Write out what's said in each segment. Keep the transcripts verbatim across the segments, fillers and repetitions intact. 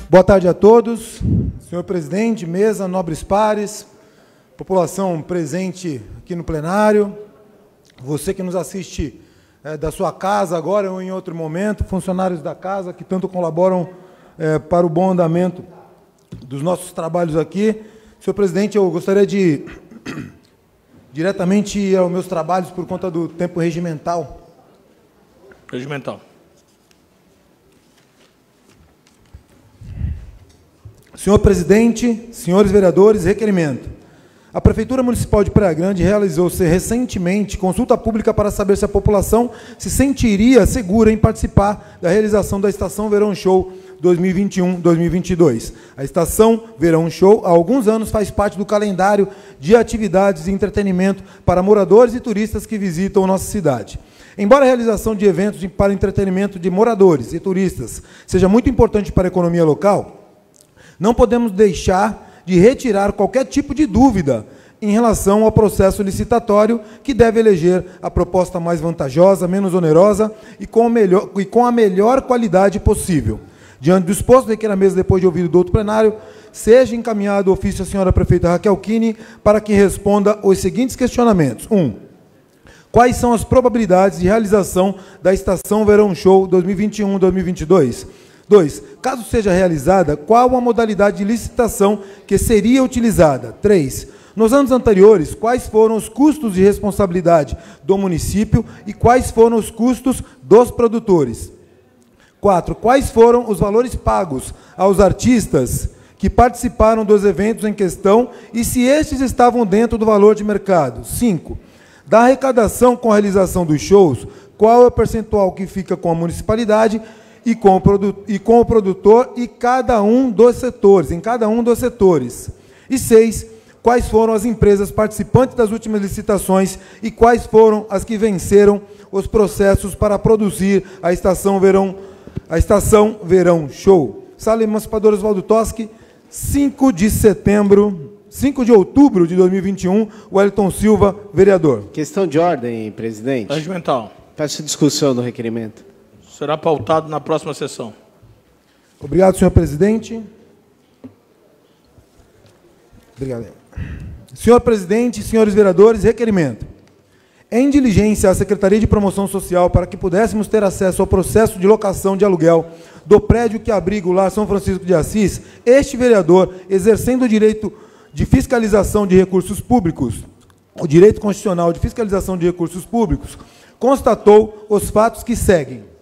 Boa tarde a todos. Senhor presidente, mesa, nobres pares, população presente aqui no plenário, você que nos assiste é, da sua casa agora ou em outro momento, funcionários da casa que tanto colaboram é, para o bom andamento dos nossos trabalhos aqui. Senhor presidente, eu gostaria de diretamente ir aos meus trabalhos por conta do tempo regimental. Regimental. Senhor presidente, senhores vereadores, requerimento. A Prefeitura Municipal de Praia Grande realizou-se recentemente consulta pública para saber se a população se sentiria segura em participar da realização da Estação Verão Show dois mil e vinte e um, dois mil e vinte e dois. A Estação Verão Show, há alguns anos, faz parte do calendário de atividades e entretenimento para moradores e turistas que visitam nossa cidade. Embora a realização de eventos para entretenimento de moradores e turistas seja muito importante para a economia local, não podemos deixar de retirar qualquer tipo de dúvida em relação ao processo licitatório que deve eleger a proposta mais vantajosa, menos onerosa e com, melhor, e com a melhor qualidade possível. Diante do exposto, requer a mesa, depois de ouvido do outro plenário, seja encaminhado o ofício à senhora prefeita Raquel Kini para que responda os seguintes questionamentos. Um. Quais são as probabilidades de realização da Estação Verão Show dois mil e vinte e um, dois mil e vinte e dois? dois. Caso seja realizada, qual a modalidade de licitação que seria utilizada? três. Nos anos anteriores, quais foram os custos de responsabilidade do município e quais foram os custos dos produtores? quatro. Quais foram os valores pagos aos artistas que participaram dos eventos em questão e se estes estavam dentro do valor de mercado? cinco. Da arrecadação com a realização dos shows, qual é o percentual que fica com a municipalidade e com, o e com o produtor e cada um dos setores, em cada um dos setores. E seis, quais foram as empresas participantes das últimas licitações e quais foram as que venceram os processos para produzir a Estação Verão, a Estação Verão Show. Sala Emancipadora Oswaldo Toschi, cinco de setembro, cinco de outubro de dois mil e vinte e um, Wellington Silva, vereador. Questão de ordem, presidente. Regimental. Peço discussão do requerimento. Será pautado na próxima sessão. Obrigado, senhor presidente. Obrigado. Senhor presidente, senhores vereadores, requerimento. Em diligência à Secretaria de Promoção Social para que pudéssemos ter acesso ao processo de locação de aluguel do prédio que abriga o Lar São Francisco de Assis, este vereador, exercendo o direito de fiscalização de recursos públicos, o direito constitucional de fiscalização de recursos públicos, constatou os fatos que seguem.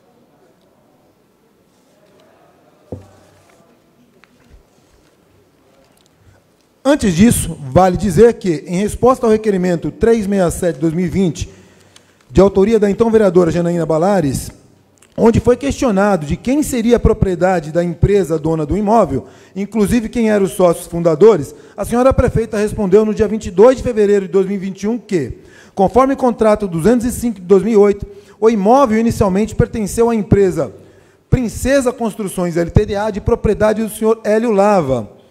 Antes disso, vale dizer que, em resposta ao requerimento trezentos e sessenta e sete de dois mil e vinte, de autoria da então vereadora Janaína Balares, onde foi questionado de quem seria a propriedade da empresa dona do imóvel, inclusive quem eram os sócios fundadores, a senhora prefeita respondeu no dia vinte e dois de fevereiro de dois mil e vinte e um que, conforme o contrato duzentos e cinco de dois mil e oito, o imóvel inicialmente pertenceu à empresa Princesa Construções L T D A, de propriedade do senhor Hélio Lava.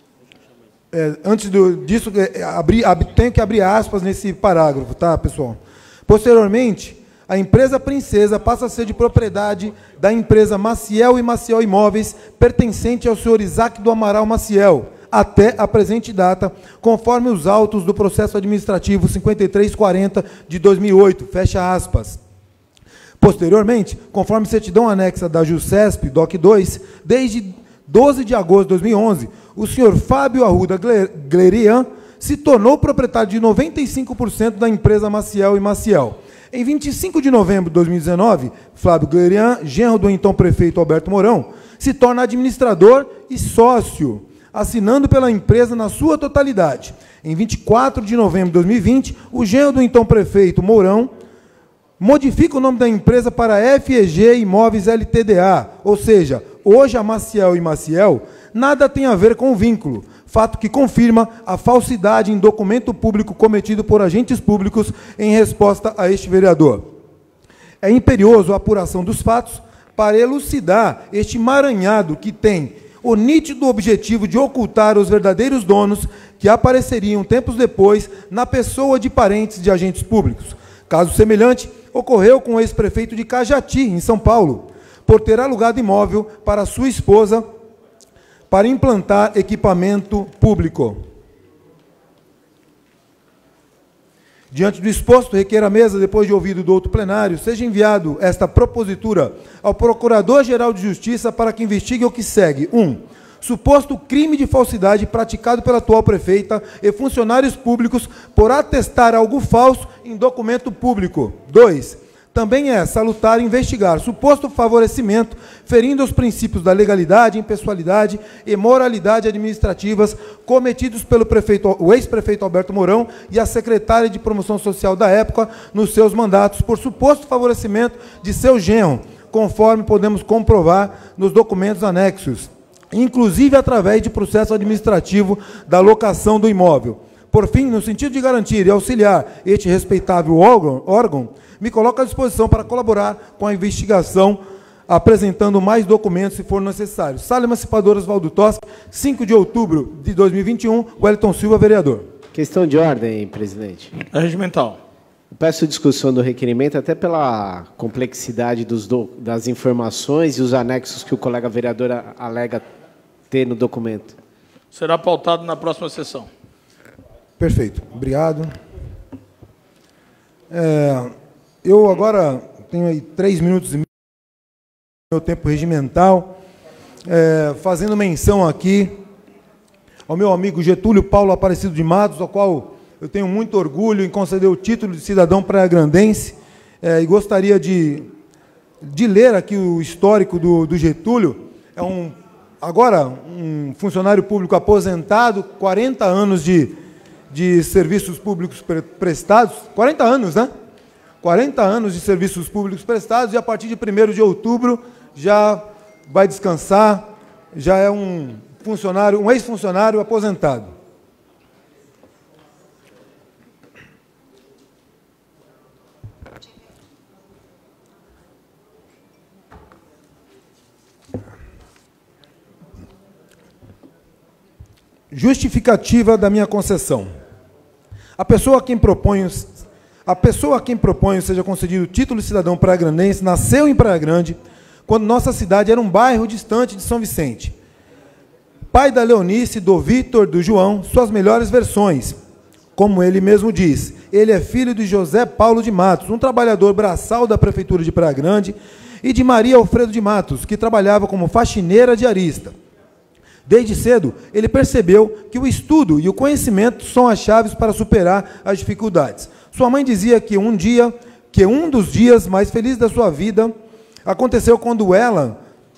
É, antes do, disso, é, abri, ab, tenho que abrir aspas nesse parágrafo, tá, pessoal? Posteriormente, a empresa Princesa passa a ser de propriedade da empresa Maciel e Maciel Imóveis, pertencente ao senhor Isaac do Amaral Maciel, até a presente data, conforme os autos do processo administrativo cinquenta e três quarenta de dois mil e oito, fecha aspas. Posteriormente, conforme certidão anexa da JUSESP, D O C dois, desde doze de agosto de dois mil e onze, o senhor Fábio Arruda Glerian se tornou proprietário de noventa e cinco por cento da empresa Maciel e Maciel. Em vinte e cinco de novembro de dois mil e dezenove, Flávio Glerian, genro do então prefeito Alberto Mourão, se torna administrador e sócio, assinando pela empresa na sua totalidade. Em vinte e quatro de novembro de dois mil e vinte, o genro do então prefeito Mourão modifica o nome da empresa para F E G Imóveis L T D A, ou seja, hoje a Maciel e Maciel nada tem a ver com o vínculo, fato que confirma a falsidade em documento público cometido por agentes públicos em resposta a este vereador. É imperioso a apuração dos fatos para elucidar este emaranhado que tem o nítido objetivo de ocultar os verdadeiros donos que apareceriam tempos depois na pessoa de parentes de agentes públicos. Caso semelhante ocorreu com o ex-prefeito de Cajati, em São Paulo, por ter alugado imóvel para sua esposa para implantar equipamento público. Diante do exposto, requer a mesa, depois de ouvido do outro plenário, seja enviado esta propositura ao Procurador-Geral de Justiça para que investigue o que segue. um. Suposto crime de falsidade praticado pela atual prefeita e funcionários públicos por atestar algo falso em documento público. dois. Também é salutar investigar suposto favorecimento ferindo os princípios da legalidade, impessoalidade e moralidade administrativas cometidos pelo prefeito, o ex-prefeito Alberto Mourão e a secretária de Promoção Social da época nos seus mandatos por suposto favorecimento de seu genro, conforme podemos comprovar nos documentos anexos, inclusive através de processo administrativo da locação do imóvel. Por fim, no sentido de garantir e auxiliar este respeitável órgão, órgão me coloco à disposição para colaborar com a investigação, apresentando mais documentos, se for necessário. Sala Emancipadora Oswaldo Toschi, cinco de outubro de dois mil e vinte e um, Wellington Silva, vereador. Questão de ordem, presidente. É regimental. Eu peço discussão do requerimento, até pela complexidade dos do, das informações e os anexos que o colega vereador alega ter no documento. Será pautado na próxima sessão. Perfeito. Obrigado. É, eu agora tenho aí três minutos e meio do meu tempo regimental, é, fazendo menção aqui ao meu amigo Getúlio Paulo Aparecido de Matos, ao qual eu tenho muito orgulho em conceder o título de cidadão praia-grandense, é, e gostaria de, de ler aqui o histórico do, do Getúlio. É um, agora, um funcionário público aposentado, quarenta anos de, de serviços públicos prestados, quarenta anos, né? quarenta anos de serviços públicos prestados, e a partir de primeiro de outubro já vai descansar, já é um funcionário, um ex-funcionário aposentado. Justificativa da minha concessão. A pessoa a quem proponho, a pessoa a quem proponho seja concedido o título de cidadão praia-grandense nasceu em Praia Grande, quando nossa cidade era um bairro distante de São Vicente. Pai da Leonice, do Vitor, do João, suas melhores versões. Como ele mesmo diz, ele é filho de José Paulo de Matos, um trabalhador braçal da Prefeitura de Praia Grande, e de Maria Alfredo de Matos, que trabalhava como faxineira diarista. Desde cedo, ele percebeu que o estudo e o conhecimento são as chaves para superar as dificuldades. Sua mãe dizia que um dia, que um dos dias mais felizes da sua vida aconteceu quando ela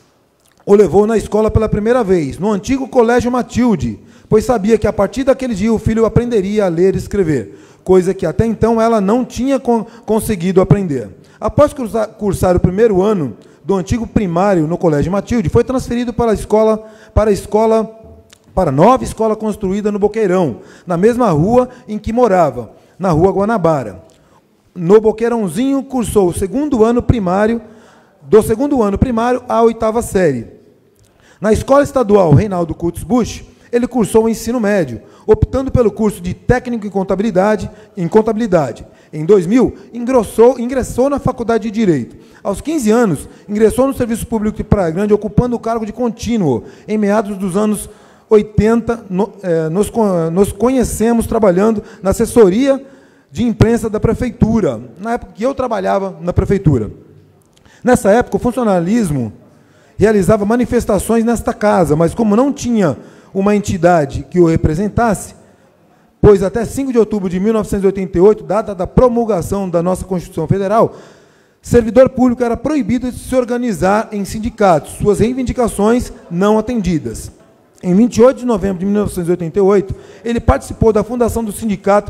o levou na escola pela primeira vez, no antigo Colégio Matilde, pois sabia que a partir daquele dia o filho aprenderia a ler e escrever, coisa que até então ela não tinha con conseguido aprender. Após cursar, cursar o primeiro ano do antigo primário no Colégio Matilde, foi transferido para a escola, para a escola, para a nova escola construída no Boqueirão, na mesma rua em que morava, na Rua Guanabara. No Boqueirãozinho, cursou o segundo ano primário, do segundo ano primário à oitava série. Na Escola Estadual Reinaldo Kutz Busch, ele cursou o ensino médio, optando pelo curso de técnico em contabilidade. Em contabilidade. Em dois mil, ingressou, ingressou na Faculdade de Direito. Aos quinze anos, ingressou no Serviço Público de Praia Grande, ocupando o cargo de contínuo. Em meados dos anos oitenta, no, eh, nos, nos conhecemos trabalhando na assessoria de imprensa da Prefeitura, na época que eu trabalhava na Prefeitura. Nessa época, o funcionalismo realizava manifestações nesta casa, mas como não tinha uma entidade que o representasse, pois até cinco de outubro de mil novecentos e oitenta e oito, data da promulgação da nossa Constituição Federal, servidor público era proibido de se organizar em sindicatos, suas reivindicações não atendidas. Em vinte e oito de novembro de mil novecentos e oitenta e oito, ele participou da fundação do sindicato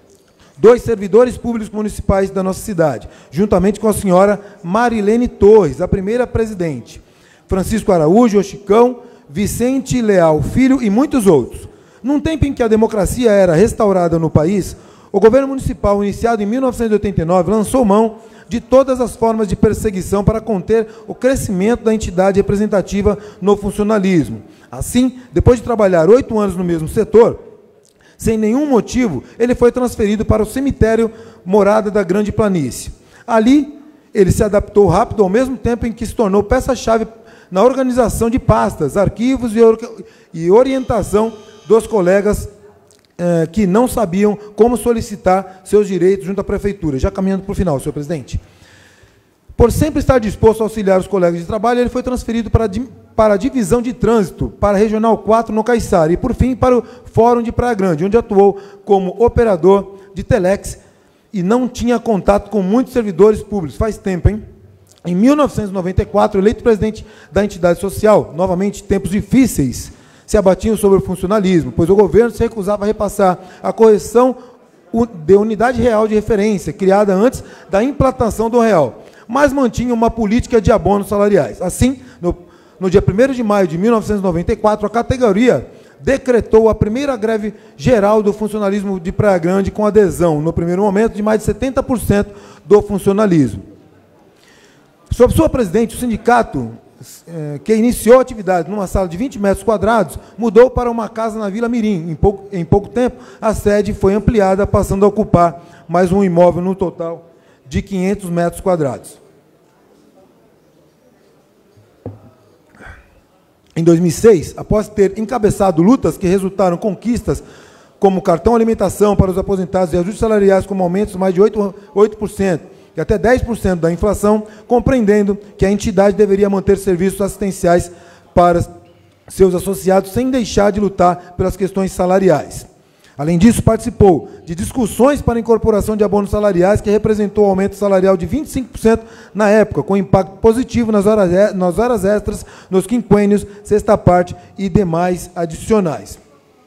dos servidores públicos municipais da nossa cidade, juntamente com a senhora Marilene Torres, a primeira presidente, Francisco Araújo, o Chicão, Vicente Leal Filho e muitos outros. Num tempo em que a democracia era restaurada no país, o governo municipal, iniciado em mil novecentos e oitenta e nove, lançou mão de todas as formas de perseguição para conter o crescimento da entidade representativa no funcionalismo. Assim, depois de trabalhar oito anos no mesmo setor, sem nenhum motivo, ele foi transferido para o cemitério Morada da Grande Planície. Ali, ele se adaptou rápido, ao mesmo tempo em que se tornou peça-chave na organização de pastas, arquivos e, or e orientação dos colegas eh, que não sabiam como solicitar seus direitos junto à Prefeitura. Já caminhando para o final, senhor presidente. Por sempre estar disposto a auxiliar os colegas de trabalho, ele foi transferido para, para a Divisão de Trânsito, para a Regional quatro, no Caiçara, e, por fim, para o Fórum de Praia Grande, onde atuou como operador de telex e não tinha contato com muitos servidores públicos. Faz tempo, hein? Em mil novecentos e noventa e quatro, eleito presidente da entidade social, novamente, tempos difíceis se abatiam sobre o funcionalismo, pois o governo se recusava a repassar a correção de unidade real de referência, criada antes da implantação do real, mas mantinha uma política de abonos salariais. Assim, no, no dia primeiro de maio de mil novecentos e noventa e quatro, a categoria decretou a primeira greve geral do funcionalismo de Praia Grande, com adesão, no primeiro momento, de mais de setenta por cento do funcionalismo. Sob sua presidente, o sindicato, eh, que iniciou a atividade numa sala de vinte metros quadrados, mudou para uma casa na Vila Mirim. Em pouco, em pouco tempo, a sede foi ampliada, passando a ocupar mais um imóvel no total de quinhentos metros quadrados. Em dois mil e seis, após ter encabeçado lutas que resultaram conquistas, como cartão alimentação para os aposentados e ajustes salariais com aumentos de mais de oito por cento e até dez por cento da inflação, compreendendo que a entidade deveria manter serviços assistenciais para seus associados sem deixar de lutar pelas questões salariais. Além disso, participou de discussões para a incorporação de abonos salariais, que representou um aumento salarial de vinte e cinco por cento na época, com impacto positivo nas horas, nas horas extras, nos quinquênios, sexta parte e demais adicionais.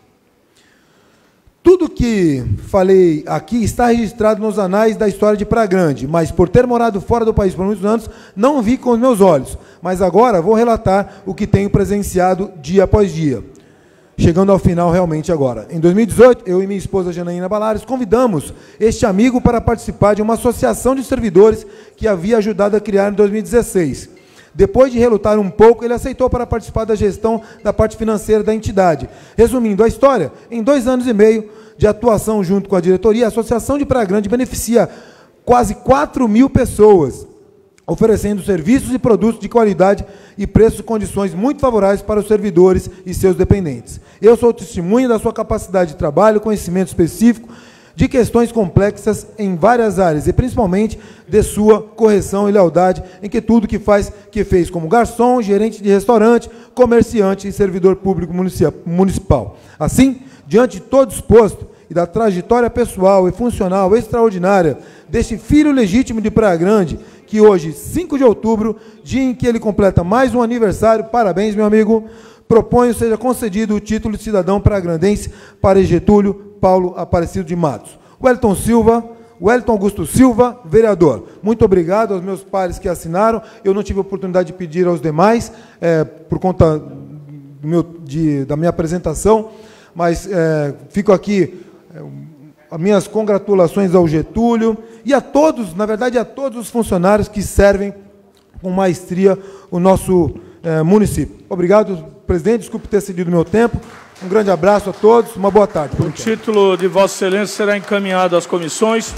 Tudo que falei aqui está registrado nos anais da história de Praia Grande, mas por ter morado fora do país por muitos anos, não vi com os meus olhos. Mas agora vou relatar o que tenho presenciado dia após dia. Chegando ao final realmente agora. Em dois mil e dezoito, eu e minha esposa Janaína Balares convidamos este amigo para participar de uma associação de servidores que havia ajudado a criar em dois mil e dezesseis. Depois de relutar um pouco, ele aceitou para participar da gestão da parte financeira da entidade. Resumindo a história, em dois anos e meio de atuação junto com a diretoria, a Associação de Praia Grande beneficia quase quatro mil pessoas, oferecendo serviços e produtos de qualidade e preços e condições muito favoráveis para os servidores e seus dependentes. Eu sou testemunha da sua capacidade de trabalho, conhecimento específico de questões complexas em várias áreas, e principalmente de sua correção e lealdade em que tudo que faz, que fez como garçom, gerente de restaurante, comerciante e servidor público municipal. Assim, diante de todo exposto e da trajetória pessoal e funcional extraordinária deste filho legítimo de Praia Grande, que hoje, cinco de outubro, dia em que ele completa mais um aniversário, parabéns, meu amigo, proponho seja concedido o título de cidadão praia-grandense para Getúlio Paulo Aparecido de Matos. Wellington Silva, Wellington Augusto Silva, vereador. Muito obrigado aos meus pares que assinaram. Eu não tive a oportunidade de pedir aos demais, é, por conta do meu, de, da minha apresentação, mas é, fico aqui, é, as minhas congratulações ao Getúlio e a todos, na verdade, a todos os funcionários que servem com maestria o nosso é, município. Obrigado, presidente, desculpe ter cedido o meu tempo. Um grande abraço a todos, uma boa tarde. O título de Vossa Excelência será encaminhado às comissões.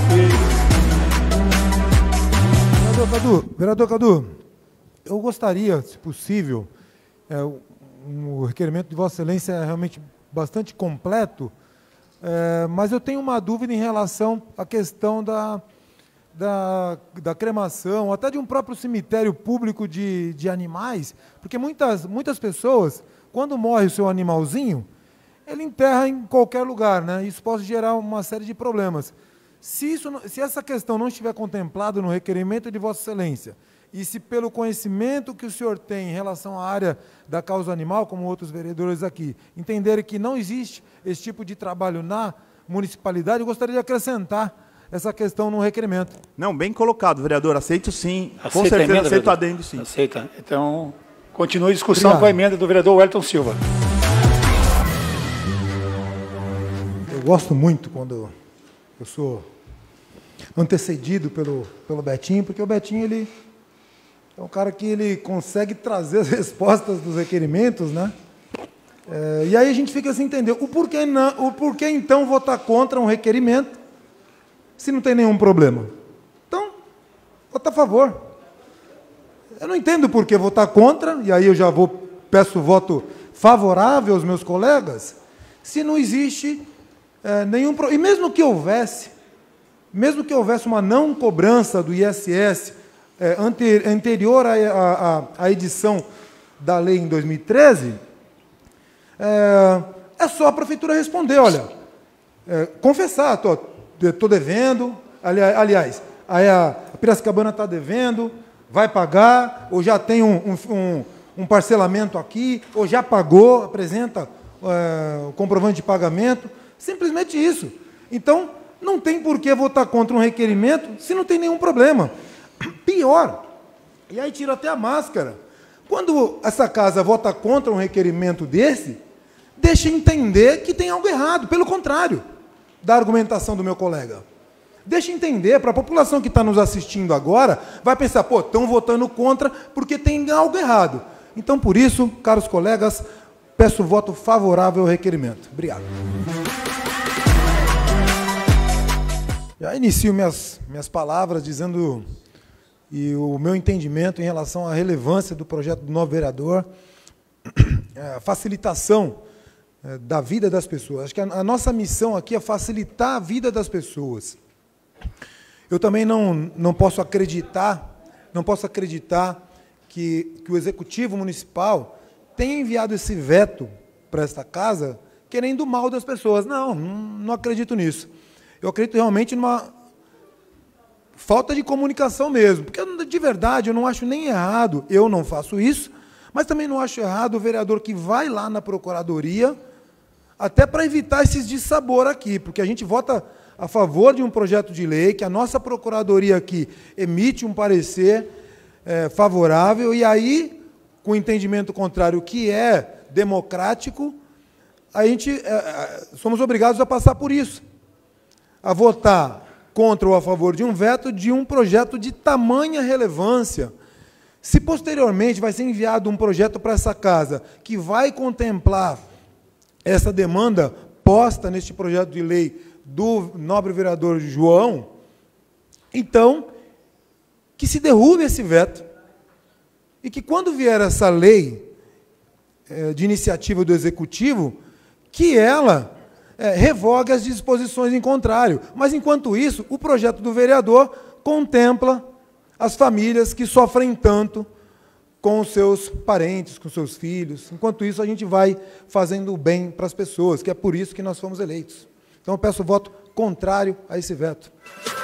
E... Vereador Cadu, vereador Cadu, eu gostaria, se possível, é, o, o requerimento de Vossa Excelência é realmente bastante completo, é, mas eu tenho uma dúvida em relação à questão da, da, da cremação, até de um próprio cemitério público de, de animais, porque muitas, muitas pessoas, quando morre o seu animalzinho, ele enterra em qualquer lugar, né? Isso pode gerar uma série de problemas. Se, isso, se essa questão não estiver contemplada no requerimento de Vossa Excelência, e se pelo conhecimento que o senhor tem em relação à área da causa animal, como outros vereadores aqui, entenderem que não existe esse tipo de trabalho na municipalidade, eu gostaria de acrescentar essa questão no requerimento. Não, bem colocado, vereador. Aceito sim. Aceita com certeza, emenda, aceito vereador? adendo sim. Aceita. Então, continue a discussão Obrigado. com a emenda do vereador Wellington Silva. Eu gosto muito quando eu sou antecedido pelo, pelo Betinho, porque o Betinho, ele é um cara que ele consegue trazer as respostas dos requerimentos, né? É, e aí a gente fica sem entender o porquê, não, o porquê então votar contra um requerimento se não tem nenhum problema. Então, vota a favor. Eu não entendo por que votar contra, e aí eu já vou, peço voto favorável aos meus colegas, se não existe é, nenhum... E mesmo que houvesse, mesmo que houvesse uma não cobrança do I S S é, ante, anterior à, à, à edição da lei em dois mil e treze, é, é só a prefeitura responder, olha, é, confessar, estou devendo, ali, aliás, aí a, a Piracicabana está devendo, vai pagar, ou já tem um, um, um, um parcelamento aqui, ou já pagou, apresenta é, o comprovante de pagamento, simplesmente isso. Então, não tem por que votar contra um requerimento se não tem nenhum problema. Pior, e aí tira até a máscara, quando essa casa vota contra um requerimento desse, deixa entender que tem algo errado, pelo contrário da argumentação do meu colega. Deixa entender, para a população que está nos assistindo agora, vai pensar, pô, estão votando contra porque tem algo errado. Então, por isso, caros colegas, peço voto favorável ao requerimento. Obrigado. Já inicio minhas, minhas palavras dizendo e o meu entendimento em relação à relevância do projeto do novo vereador, a facilitação é, da vida das pessoas. Acho que a, a nossa missão aqui é facilitar a vida das pessoas. Eu também não, não posso acreditar, não posso acreditar que, que o Executivo Municipal tenha enviado esse veto para esta casa querendo o mal das pessoas. Não, não, não acredito nisso. Eu acredito realmente numa falta de comunicação mesmo, porque, de verdade, eu não acho nem errado, eu não faço isso, mas também não acho errado o vereador que vai lá na Procuradoria, até para evitar esses dissabor aqui, porque a gente vota a favor de um projeto de lei, que a nossa Procuradoria aqui emite um parecer é, favorável, e aí, com o entendimento contrário, que é democrático, a gente é, somos obrigados a passar por isso, a votar contra ou a favor de um veto de um projeto de tamanha relevância. Se posteriormente vai ser enviado um projeto para essa casa que vai contemplar essa demanda posta neste projeto de lei do nobre vereador João, então, que se derrube esse veto e que, quando vier essa lei é, de iniciativa do Executivo, que ela é, revogue as disposições em contrário. Mas, enquanto isso, o projeto do vereador contempla as famílias que sofrem tanto com os seus parentes, com seus filhos. Enquanto isso, a gente vai fazendo o bem para as pessoas, que é por isso que nós fomos eleitos. Então, eu peço voto contrário a esse veto.